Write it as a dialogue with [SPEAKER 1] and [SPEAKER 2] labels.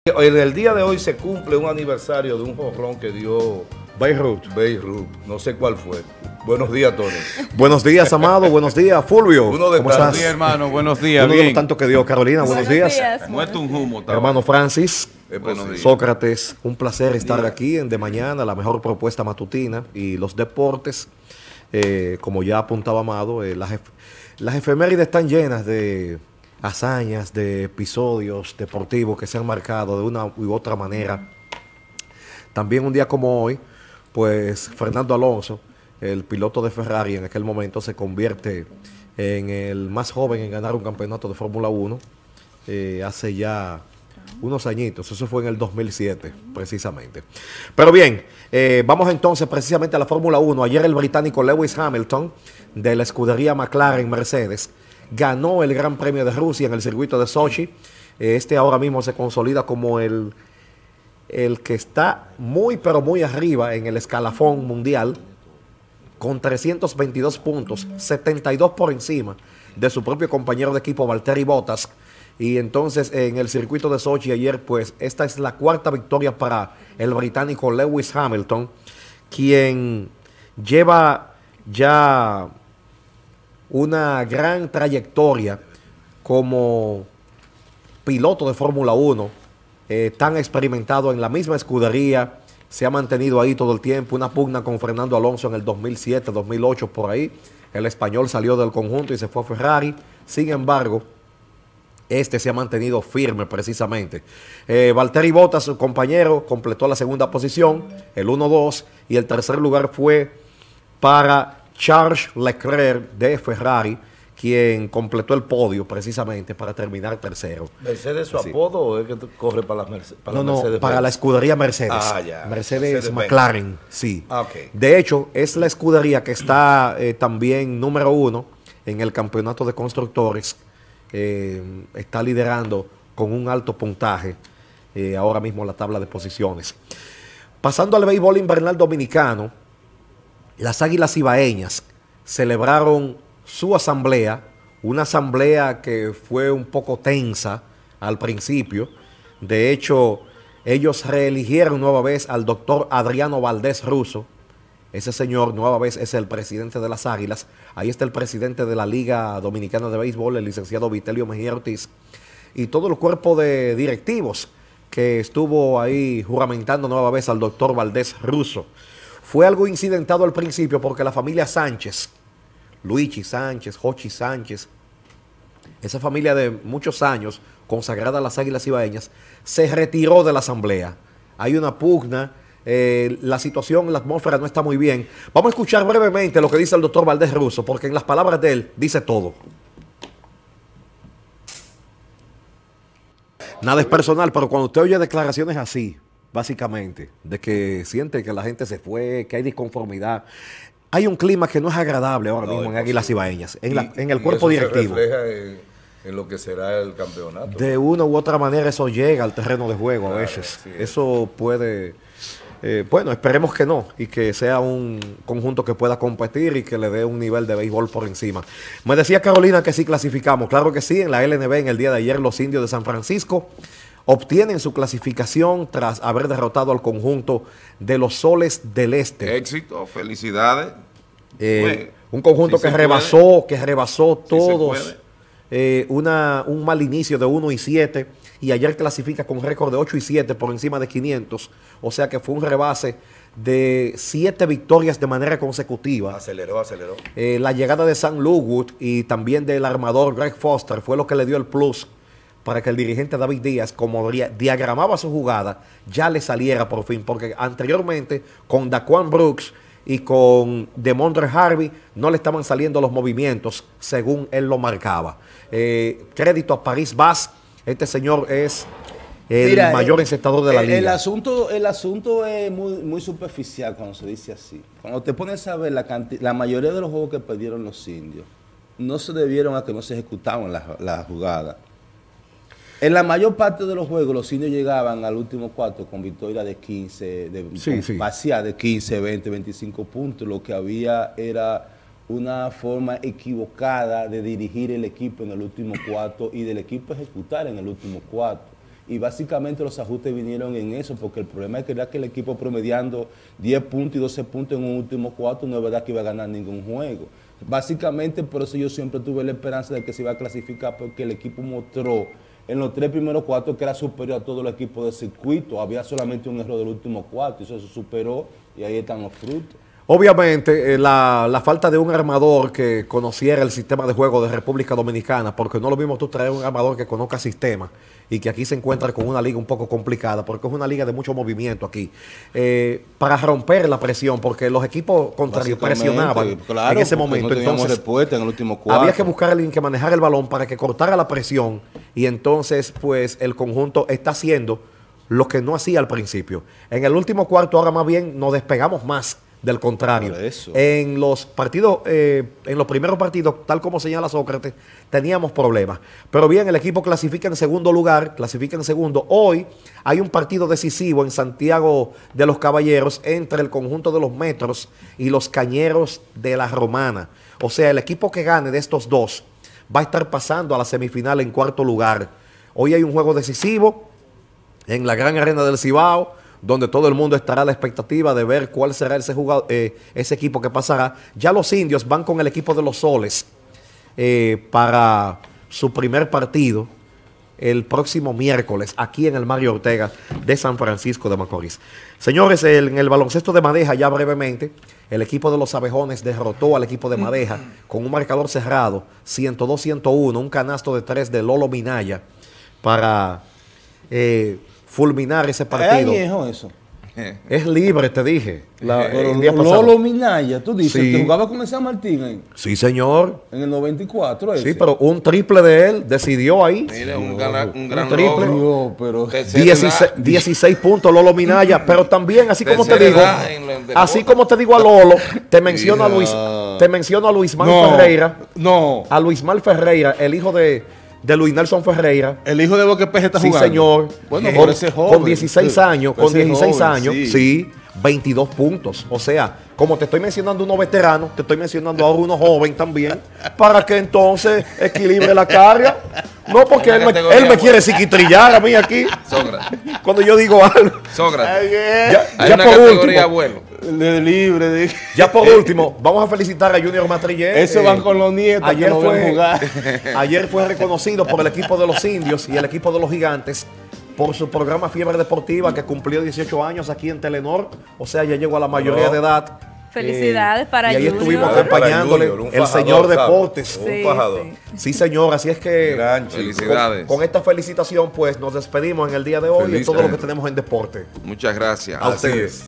[SPEAKER 1] En el día de hoy se cumple un aniversario de un jonrón que dio Beirut. No sé cuál fue. Buenos días, Tony.
[SPEAKER 2] Buenos días, Amado. Buenos días, Fulvio.
[SPEAKER 1] ¿Cómo estás?
[SPEAKER 3] Buenos días, hermano. Buenos días.
[SPEAKER 2] Uno de los tantos que dio Carolina. Buenos días.
[SPEAKER 3] Muerto un humo.
[SPEAKER 2] Hermano Francis.
[SPEAKER 1] Buenos días.
[SPEAKER 2] Sócrates, un placer estar aquí en De Mañana, la mejor propuesta matutina y los deportes. Como ya apuntaba Amado, las efemérides están llenas de hazañas, de episodios deportivos que se han marcado de una u otra manera. También un día como hoy, pues Fernando Alonso, el piloto de Ferrari en aquel momento, se convierte en el más joven en ganar un campeonato de Fórmula 1 hace ya unos añitos. Eso fue en el 2007, precisamente. Pero bien, vamos entonces precisamente a la Fórmula 1. Ayer el británico Lewis Hamilton, de la escudería McLaren Mercedes, ganó el Gran Premio de Rusia en el circuito de Sochi. Este ahora mismo se consolida como el que está muy pero muy arriba en el escalafón mundial, con 322 puntos, 72 por encima de su propio compañero de equipo Valtteri Bottas. Y entonces en el circuito de Sochi ayer, pues esta es la cuarta victoria para el británico Lewis Hamilton, quien lleva ya una gran trayectoria como piloto de Fórmula 1, tan experimentado en la misma escudería, se ha mantenido ahí todo el tiempo, una pugna con Fernando Alonso en el 2007, 2008, por ahí. El español salió del conjunto y se fue a Ferrari. Sin embargo, este se ha mantenido firme precisamente. Valtteri Bottas, su compañero, completó la segunda posición, el 1-2, y el tercer lugar fue para Charles Leclerc de Ferrari, quien completó el podio precisamente para terminar tercero.
[SPEAKER 1] ¿Mercedes su apodo o es que corre para la Mercedes?
[SPEAKER 2] No, para la escudería Mercedes.
[SPEAKER 1] Ya.
[SPEAKER 2] Mercedes McLaren, sí.
[SPEAKER 1] Okay.
[SPEAKER 2] De hecho, es la escudería que está también número 1 en el campeonato de constructores. Está liderando con un alto puntaje ahora mismo la tabla de posiciones. Pasando al béisbol invernal dominicano, las Águilas Ibaeñas celebraron su asamblea, una asamblea que fue un poco tensa al principio. De hecho, ellos reeligieron nueva vez al doctor Adriano Valdés Russo. Ese señor nueva vez es el presidente de las Águilas. Ahí está el presidente de la Liga Dominicana de Béisbol, el licenciado Vitelio Mejía Ortiz, y todo el cuerpo de directivos que estuvo ahí juramentando nueva vez al doctor Valdés Russo. Fue algo incidentado al principio porque la familia Sánchez, Luigi Sánchez, Jochi Sánchez, esa familia de muchos años consagrada a las Águilas Ibaeñas, se retiró de la asamblea. Hay una pugna, la situación, la atmósfera no está muy bien. Vamos a escuchar brevemente lo que dice el doctor Valdés Russo, porque en las palabras de él dice todo. Nada es personal, pero cuando usted oye declaraciones así, básicamente, de que siente que la gente se fue, que hay disconformidad, hay un clima que no es agradable ahora mismo en Águilas Ibaeñas, en el cuerpo directivo.
[SPEAKER 1] Se refleja en lo que será el campeonato.
[SPEAKER 2] De una u otra manera eso llega al terreno de juego, claro, a veces. Sí, eso puede, bueno, esperemos que no, y que sea un conjunto que pueda competir y que le dé un nivel de béisbol por encima. Me decía Carolina que sí clasificamos, claro que sí, en la LNB en el día de ayer los Indios de San Francisco obtienen su clasificación tras haber derrotado al conjunto de los Soles del Este.
[SPEAKER 3] Éxito, felicidades.
[SPEAKER 2] Un conjunto que rebasó todos un mal inicio de 1-7 y ayer clasifica con récord de 8-7 por encima de 500. O sea que fue un rebase de 7 victorias de manera consecutiva.
[SPEAKER 1] Aceleró.
[SPEAKER 2] La llegada de Sam Lowood y también del armador Greg Foster fue lo que le dio el plus para que el dirigente David Díaz, como diagramaba su jugada, ya le saliera por fin, porque anteriormente con Daquan Brooks y con DeMondre Harvey no le estaban saliendo los movimientos según él lo marcaba. Crédito a Paris Bass, este señor es el mayor encestador de la liga.
[SPEAKER 4] El asunto es muy superficial cuando se dice así. Cuando te pones a ver la mayoría de los juegos que perdieron los indios, no se debieron a que no se ejecutaban las jugadas. En la mayor parte de los juegos, los indios llegaban al último cuarto con victoria de 15, vacía de 15, 20, 25 puntos. Lo que había era una forma equivocada de dirigir el equipo en el último cuarto y del equipo ejecutar en el último cuarto. Y básicamente los ajustes vinieron en eso, porque el problema es que era que el equipo promediando 10 puntos y 12 puntos en un último cuarto, no es verdad que iba a ganar ningún juego. Básicamente por eso yo siempre tuve la esperanza de que se iba a clasificar, porque el equipo mostró en los 3 primeros cuartos que era superior a todo el equipo del circuito. Había solamente un error del último cuarto, y eso se superó y ahí están los frutos.
[SPEAKER 2] Obviamente, la falta de un armador que conociera el sistema de juego de República Dominicana, porque no lo mismo tú traer un armador que conozca sistema y que aquí se encuentra con una liga un poco complicada, porque es una liga de mucho movimiento aquí, para romper la presión, porque los equipos contrarios presionaban en ese momento.
[SPEAKER 4] No
[SPEAKER 2] entonces,
[SPEAKER 4] respuesta en el último cuarto.
[SPEAKER 2] había que buscar a alguien que manejara el balón para que cortara la presión, y entonces pues el conjunto está haciendo lo que no hacía al principio. En el último cuarto ahora más bien nos despegamos más del contrario. En los partidos, en los primeros partidos, tal como señala Sócrates, teníamos problemas. Pero bien, el equipo clasifica en segundo lugar, clasifica en segundo. Hoy hay un partido decisivo en Santiago de los Caballeros entre el conjunto de los Metros y los Cañeros de la Romana. O sea, el equipo que gane de estos dos va a estar pasando a la semifinal en cuarto lugar. Hoy hay un juego decisivo en la Gran Arena del Cibao, donde todo el mundo estará a la expectativa de ver cuál será ese equipo que pasará. Ya los indios van con el equipo de los Soles para su primer partido el próximo miércoles aquí en el Mario Ortega de San Francisco de Macorís. Señores, en el baloncesto de Madeja, ya brevemente, el equipo de los Abejones derrotó al equipo de Madeja con un marcador cerrado, 102-101, un canasto de 3 de Lolo Minaya para fulminar ese partido.
[SPEAKER 4] ¿Es añejo eso?
[SPEAKER 2] Es libre, te dije.
[SPEAKER 4] Pero
[SPEAKER 2] el día pasado.
[SPEAKER 4] Lolo Minaya, tú dices,
[SPEAKER 2] Sí.
[SPEAKER 4] que jugaba con el San Martín
[SPEAKER 2] Sí, señor.
[SPEAKER 4] en el 94.
[SPEAKER 2] Sí, pero un triple de él decidió ahí.
[SPEAKER 3] Mira, un gran
[SPEAKER 2] triple.
[SPEAKER 3] logro.
[SPEAKER 4] Dios, pero...
[SPEAKER 3] Tercera
[SPEAKER 2] 16,
[SPEAKER 3] edad.
[SPEAKER 2] 16 puntos Lolo Minaya, pero también, así como te
[SPEAKER 3] Tercera
[SPEAKER 2] digo,
[SPEAKER 3] edad en el deporte.
[SPEAKER 2] así como te digo a Lolo, te menciono a Luismal Ferreira,
[SPEAKER 4] No,
[SPEAKER 2] a Luismal Ferreira, el hijo de Luis Nelson Ferreira.
[SPEAKER 4] el hijo de Boque Peje está
[SPEAKER 2] Sí,
[SPEAKER 4] jugando.
[SPEAKER 2] señor.
[SPEAKER 4] Bueno,
[SPEAKER 2] con,
[SPEAKER 4] por ese joven.
[SPEAKER 2] con 16 años,
[SPEAKER 4] Por
[SPEAKER 2] con
[SPEAKER 4] ese
[SPEAKER 2] 16
[SPEAKER 4] joven,
[SPEAKER 2] años,
[SPEAKER 4] sí.
[SPEAKER 2] sí, 22 puntos. O sea, como te estoy mencionando unos veteranos, te estoy mencionando ahora uno joven también, para que entonces equilibre la carga. No, porque
[SPEAKER 3] En la
[SPEAKER 2] él
[SPEAKER 3] categoría
[SPEAKER 2] me quiere psiquitrillar a mí aquí,
[SPEAKER 3] Sócrates.
[SPEAKER 2] cuando yo digo algo.
[SPEAKER 3] Sócrates. Hay
[SPEAKER 2] Ya
[SPEAKER 3] una
[SPEAKER 2] por
[SPEAKER 3] categoría
[SPEAKER 2] último,
[SPEAKER 3] abuelo.
[SPEAKER 4] De libre, de...
[SPEAKER 2] ya por último, vamos a felicitar a Junior Matrillé.
[SPEAKER 4] Eso van con los nietos
[SPEAKER 2] ayer
[SPEAKER 4] que no ven
[SPEAKER 2] fue,
[SPEAKER 4] jugar.
[SPEAKER 2] ayer fue reconocido por el equipo de los Indios y el equipo de los Gigantes por su programa Fiebre Deportiva, que cumplió 18 años aquí en Telenor. O sea, ya llegó a la mayoría de edad.
[SPEAKER 5] Felicidades para
[SPEAKER 2] Y ahí
[SPEAKER 5] Junior.
[SPEAKER 2] estuvimos
[SPEAKER 1] Para
[SPEAKER 2] acompañándole,
[SPEAKER 1] Junior, un
[SPEAKER 2] el
[SPEAKER 1] fajador,
[SPEAKER 2] señor
[SPEAKER 1] ¿sabes?
[SPEAKER 2] Deportes.
[SPEAKER 1] Un fajador.
[SPEAKER 2] Sí, señor, así es que
[SPEAKER 1] Gran chico.
[SPEAKER 3] Felicidades.
[SPEAKER 2] con esta felicitación, pues nos despedimos en el día de hoy y
[SPEAKER 1] Feliz
[SPEAKER 2] todo lo
[SPEAKER 1] año.
[SPEAKER 2] que tenemos en deporte.
[SPEAKER 3] Muchas gracias.
[SPEAKER 2] A
[SPEAKER 1] Así
[SPEAKER 2] ustedes.
[SPEAKER 1] es.